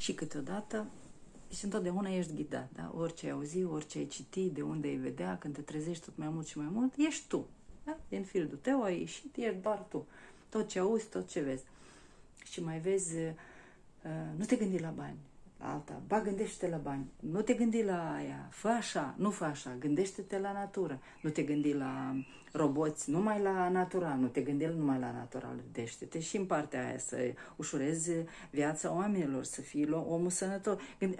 Și câteodată, deci întotdeauna ești ghidat, da? Orice ai auzi, orice ai citi, de unde ai vedea, când te trezești tot mai mult și mai mult, ești tu. Da? Din fieldul tău ai ieșit, ești doar tu. Tot ce auzi, tot ce vezi. Și mai vezi, nu te gândi la bani, la alta, ba gândește-te la bani, nu te gândi la aia, fă așa, nu fă așa, gândește-te la natură, nu te gândi la roboți, numai la natural, nu te gândi numai la natural, gândește-te și în partea aia să ușurezi viața oamenilor, să fii omul sănătos.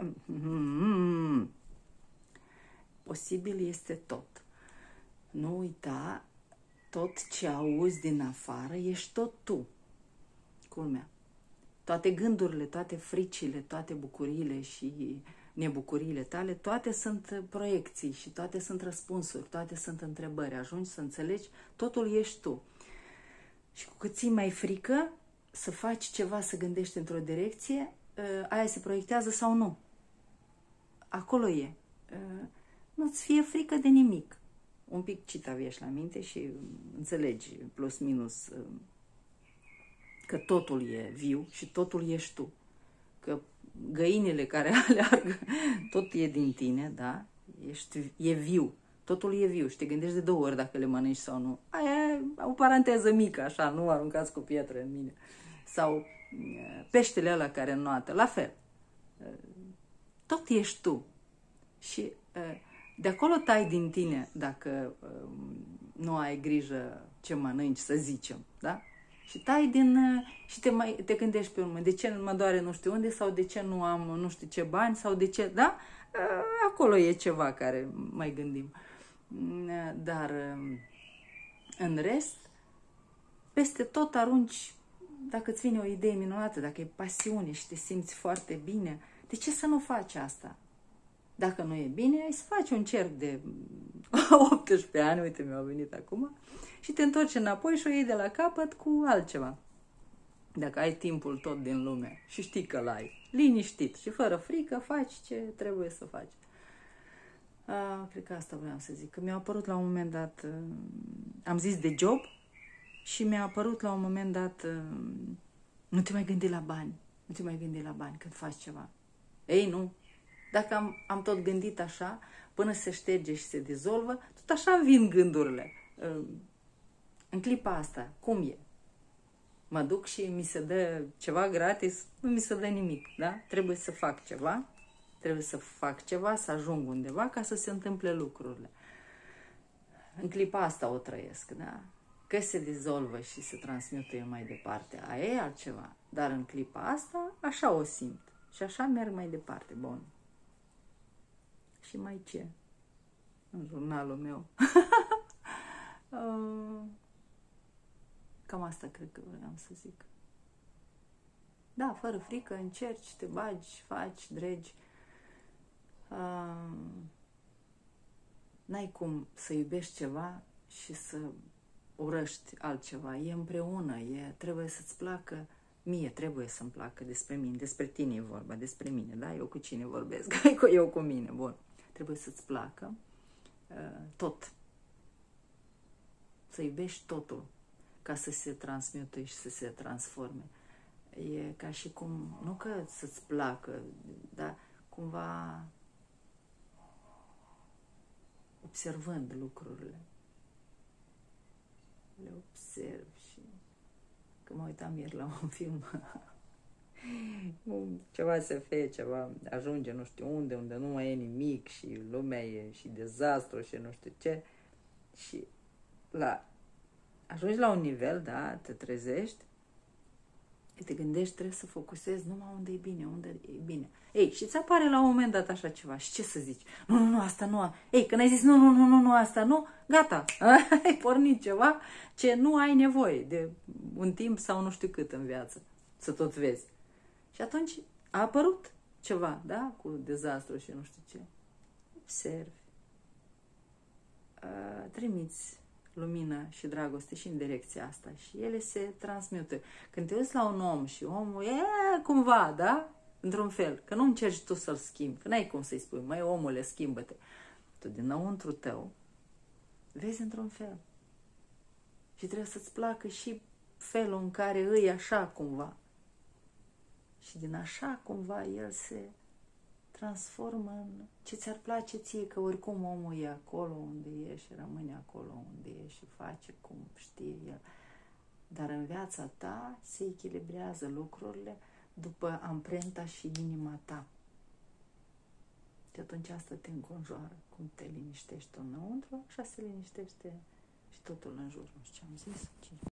Posibil este tot. Nu uita, tot ce auzi din afară ești tot tu. Culmea. Toate gândurile, toate fricile, toate bucuriile și nebucuriile tale, toate sunt proiecții și toate sunt răspunsuri, toate sunt întrebări. Ajungi să înțelegi, totul ești tu. Și cu cât ții mai frică să faci ceva, să gândești într-o direcție, aia se proiectează sau nu. Acolo e. Nu-ți fie frică de nimic. Un pic citaviești la minte și înțelegi plus minus că totul e viu și totul ești tu. Că găinile care aleargă, tot e din tine, da? E viu. Totul e viu și te gândești de 2 ori dacă le mănânci sau nu. Aia e o paranteză mică, așa, nu aruncați cu pietre în mine. Sau peștele ăla care înnoată, la fel. Tot ești tu. Și de acolo tai din tine dacă nu ai grijă ce mănânci, să zicem, da? Și tai și te gândești pe urmă, de ce mă doare nu știu unde sau de ce nu am nu știu ce bani sau de ce, da? Acolo e ceva care mai gândim. Dar în rest, peste tot arunci, dacă îți vine o idee minunată, dacă e pasiune și te simți foarte bine, de ce să nu faci asta? Dacă nu e bine, ai să faci un cerc de 18 ani, uite, mi-au venit acum, și te întorci înapoi și o iei de la capăt cu altceva. Dacă ai timpul tot din lume și știi că l-ai, liniștit și fără frică, faci ce trebuie să faci. Cred că asta vreau să zic. Că mi-a apărut la un moment dat, am zis de job și mi-a apărut la un moment dat, nu te mai gândi la bani, nu te mai gândi la bani când faci ceva. Ei, nu. Dacă am tot gândit așa, până se șterge și se dizolvă, tot așa vin gândurile. În clipa asta, cum e? Mă duc și mi se dă ceva gratis? Nu mi se dă nimic, da? Trebuie să fac ceva, să ajung undeva ca să se întâmple lucrurile. În clipa asta o trăiesc, da? Că se dizolvă și se transmite mai departe, aia e altceva. Dar în clipa asta, așa o simt. Și așa merg mai departe, bun. Și mai ce? În jurnalul meu. Cam asta cred că vreau să zic. Da, fără frică, încerci, te bagi, faci, dregi. N-ai cum să iubești ceva și să urăști altceva. E împreună, trebuie să-ți placă. Mie trebuie să-mi placă despre mine, despre tine e vorba, despre mine, da? Eu cu cine vorbesc? Eu cu mine, bun. Trebuie să-ți placă tot. Să iubești totul ca să se transmute și să se transforme. E ca și cum, nu că să-ți placă, dar cumva observând lucrurile. Le observ și că mă uitam ieri la un film ceva SF, ceva ajunge nu știu unde nu mai e nimic și lumea e și dezastru și nu știu ce și ajungi la un nivel, da, te trezești, te gândești, trebuie să focusezi numai unde e bine, unde e bine. Ei, și ți apare la un moment dat așa ceva și ce să zici? Nu, asta nu. Ei, când ai zis nu, asta nu, gata, ai pornit ceva ce nu ai nevoie de un timp sau nu știu cât în viață să tot vezi. Și atunci a apărut ceva, da, cu dezastru și nu știu ce. Observi. Trimiți lumină și dragoste și în direcția asta și ele se transmită. Când te uiți la un om și omul e cumva, da? Într-un fel, că nu încerci tu să-l schimbi, că n-ai cum să-i spui, măi omule, schimbă-te. Tu dinăuntru tău vezi într-un fel. Și trebuie să-ți placă și felul în care îi așa cumva. Și din așa cumva el se transformă în ce ți-ar place ție, că oricum omul e acolo unde e și rămâne acolo unde e și face cum știe el. Dar în viața ta se echilibrează lucrurile după amprenta și inima ta. Și atunci asta te înconjoară. Cum te liniștești tu înăuntru, așa se liniștește și totul în jur. Nu știu ce am zis.